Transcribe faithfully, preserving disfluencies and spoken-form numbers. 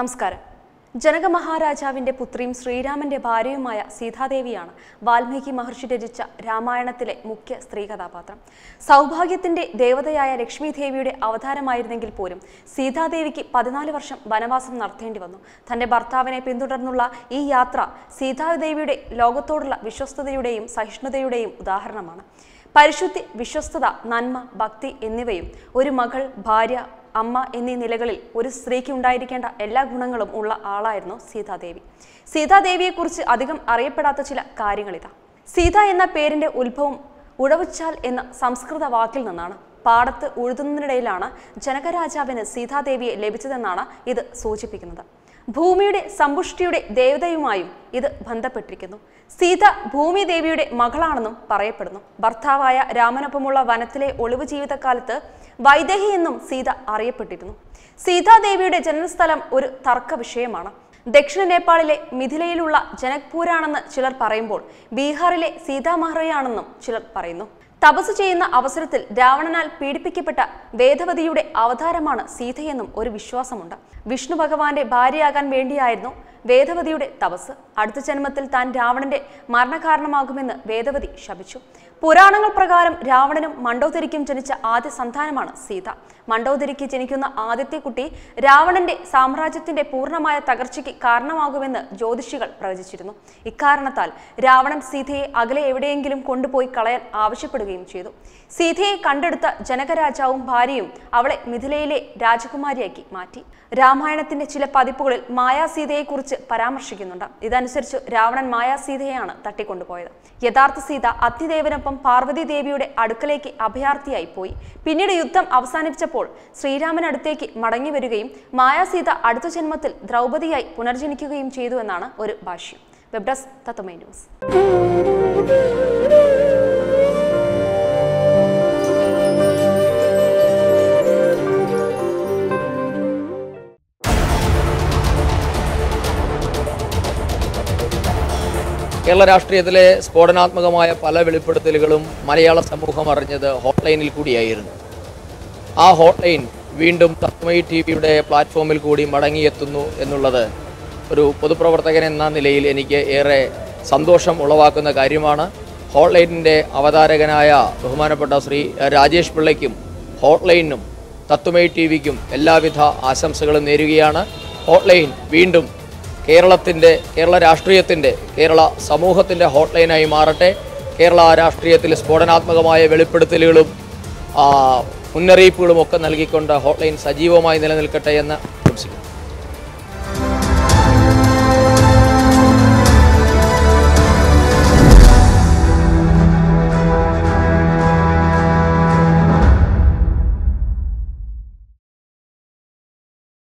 നമസ്കാരം. ജനക മഹാരാജാവിന്റെ പുത്രിയും ശ്രീരാമന്റെ ഭാര്യയുമായ സീതാദേവിയാണ് വാൽമീകി മഹർഷി രചിച്ച രാമായണത്തിലെ മുഖ്യ സ്ത്രീ കഥാപാത്രം. സൗഭാഗ്യത്തിന്റെ ദേവതയായ ലക്ഷ്മി ദേവിയുടെ അവതാരമായിരുന്നെങ്കിൽ പോലും സീതാദേവിക്ക് പതിനാല് വർഷം വനവാസം നടത്തേണ്ടി വന്നു. തന്റെ ഭർത്താവിനെ പിന്തുടർന്നുള്ള ഈ യാത്ര സീതാദേവിയുടെ ലോകത്തോടുള്ള വിശ്വസ്തതയുടെയും സഹിഷ്ണുതയുടെയും ഉദാഹരണമാണ്. പരിശുദ്ധി, വിശ്വസ്തത, നന്മ, ഭക്തി എന്നിവയും ഒരു മകൾ, ഭാര്യ, അമ്മ എന്നീ നിലകളിൽ ഒരു സ്ത്രീക്ക് ഉണ്ടായിരിക്കേണ്ട എല്ലാ ഗുണങ്ങളും ഉള്ള ആളായിരുന്നു സീതാദേവി. സീതാദേവിയെക്കുറിച്ച് അധികം അറിയപ്പെടാത്ത ചില കാര്യങ്ങളിതാ. സീത എന്ന പേരിന്റെ ഉത്ഭവം ഉഴവുച്ചാൽ എന്ന സംസ്കൃത വാക്കിൽ നിന്നാണ്. പാടത്ത് ഉഴുതുന്നതിനിടയിലാണ് ജനകരാജാവിന് സീതാദേവിയെ ലഭിച്ചതെന്നാണ് ഇത് സൂചിപ്പിക്കുന്നത്. ഭൂമിയുടെ സമ്പുഷ്ടിയുടെ ദേവതയുമായും ഇത് ബന്ധപ്പെട്ടിരിക്കുന്നു. സീത ഭൂമി ദേവിയുടെ മകളാണെന്നും പറയപ്പെടുന്നു. ഭർത്താവായ രാമനൊപ്പമുള്ള വനത്തിലെ ഒളിവ് ജീവിതകാലത്ത് വൈദേഹി എന്നും സീത അറിയപ്പെട്ടിരുന്നു. സീതാദേവിയുടെ ജന്മസ്ഥലം ഒരു തർക്ക വിഷയമാണ്. ദക്ഷിണ നേപ്പാളിലെ മിഥിലയിലുള്ള ജനക്പൂരാണെന്ന് ചിലർ പറയുമ്പോൾ ബീഹാറിലെ സീതാമഹറയാണെന്നും ചിലർ പറയുന്നു. തപസ് ചെയ്യുന്ന അവസരത്തിൽ രാവണനാൽ പീഡിപ്പിക്കപ്പെട്ട വേദവതിയുടെ അവതാരമാണ് സീതയെന്നും ഒരു വിശ്വാസമുണ്ട്. വിഷ്ണു ഭഗവാന്റെ ഭാര്യയാകാൻ വേണ്ടിയായിരുന്നു വേദവതിയുടെ തപസ്. അടുത്ത ജന്മത്തിൽ താൻ രാവണന്റെ മരണകാരണമാകുമെന്ന് വേദവതി ശപിച്ചു. പുരാണങ്ങൾ പ്രകാരം രാവണനും മണ്ഡോദരിക്കും ജനിച്ച ആദ്യ സന്താനമാണ് സീത. മണ്ഡോദരിക്ക് ജനിക്കുന്ന ആദ്യത്തെ കുട്ടി രാവണന്റെ സാമ്രാജ്യത്തിന്റെ പൂർണ്ണമായ തകർച്ചയ്ക്ക് കാരണമാകുമെന്ന് ജ്യോതിഷികൾ പ്രവചിച്ചിരുന്നു. ഇക്കാരണത്താൽ രാവണൻ സീതയെ അകലെ എവിടെയെങ്കിലും കൊണ്ടുപോയി കളയാൻ ആവശ്യപ്പെടുകയും ചെയ്തു. സീതയെ കണ്ടെടുത്ത ജനകരാജാവും ഭാര്യയും അവളെ മിഥിലയിലെ രാജകുമാരിയാക്കി മാറ്റി. രാമായണത്തിന്റെ ചില പതിപ്പുകളിൽ മായാസീതയെക്കുറിച്ച് പരാമർശിക്കുന്നുണ്ട്. ഇതനുസരിച്ച് രാവണൻ മായാസീതയെയാണ് തട്ടിക്കൊണ്ടുപോയത്. യഥാർത്ഥ സീത അഗ്നിദേവനൊപ്പം പാർവതി ദേവിയുടെ അടുക്കലേക്ക് അഭയാർത്ഥിയായി പോയി. പിന്നീട് യുദ്ധം അവസാനിപ്പിച്ചപ്പോൾ ശ്രീരാമനടുത്തേക്ക് മടങ്ങി വരികയും മായാസീത അടുത്ത ജന്മത്തിൽ ദ്രൗപദിയായി പുനർജനിക്കുകയും ചെയ്തു എന്നാണ് ഒരു ഭാഷ്യം. Web desk Tatwamayi news. Kerala രാഷ്ട്രീയത്തിലെ സ്ഫോടനാത്മകമായ പല വെളിപ്പെടുത്തലുകളും മലയാള സമൂഹം അറിഞ്ഞത് ഹോട്ട്ലൈനിൽ കൂടിയായിരുന്നു. ആ ഹോട്ട്ലൈൻ വീണ്ടും തത്വമയി ടി വിയുടെ പ്ലാറ്റ്ഫോമിൽ കൂടി മടങ്ങിയെത്തുന്നു എന്നുള്ളത് ഒരു പൊതുപ്രവർത്തകൻ എന്ന നിലയിൽ എനിക്ക് ഏറെ സന്തോഷം ഉളവാക്കുന്ന കാര്യമാണ്. ഹോട്ട്ലൈനിൻ്റെ അവതാരകനായ ബഹുമാനപ്പെട്ട ശ്രീ രാജേഷ് പിള്ളയ്ക്കും ഹോട്ട്ലൈനും തത്വമയി ടി വിക്കും എല്ലാവിധ ആശംസകളും നേരുകയാണ്. ഹോട്ട്ലൈൻ വീണ്ടും കേരളത്തിൻ്റെ കേരള രാഷ്ട്രീയത്തിൻ്റെ കേരള സമൂഹത്തിൻ്റെ ഹോട്ട്ലൈനായി മാറട്ടെ. കേരള രാഷ്ട്രീയത്തിൽ സ്ഫോടനാത്മകമായ വെളിപ്പെടുത്തലുകളും മുന്നറിയിപ്പുകളും ഒക്കെ നൽകിക്കൊണ്ട് ഹോട്ട്ലൈൻ സജീവമായി നിലനിൽക്കട്ടെ എന്ന് ആശംസിക്കുന്നു.